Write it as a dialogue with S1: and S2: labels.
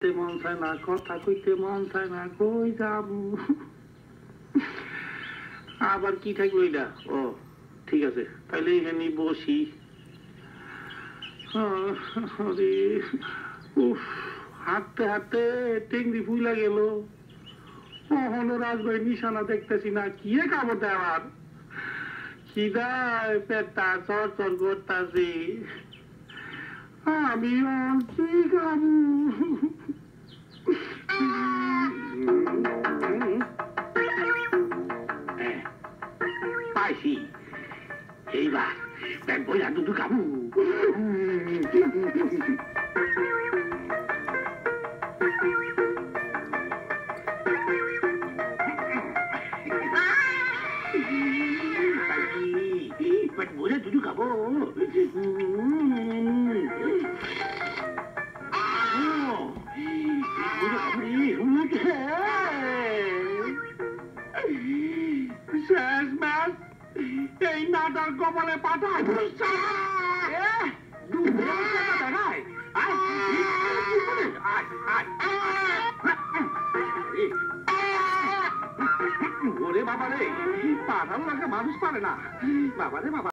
S1: হাঁটতে মন চায় না, কথা কইতে মন চায় না, কই যাবো। আবার কি থাকলো এটা? ও ঠিক আছে, তাহলে এখানে বসি। আরে উফ, হাঁটতে হাঁটতে টেঙ্গি ফুইলা গেল। হলো রাজভাই নিশানা দেখতেছি না, কি কামড় দেয় আমার। খিদায় পেটটা চর চর করতেছি। আমি কি খাবো? পাইছি, এইবার পেট বইলা দুধ খাবো। পেট বইলা দুধ খাবো। শেষ ম্যাচ, এই নাটার কপালে পাঠা ওরে বাবা রে, পাঠার লাগে মানুষ পারে না। বাবা রে বাবা।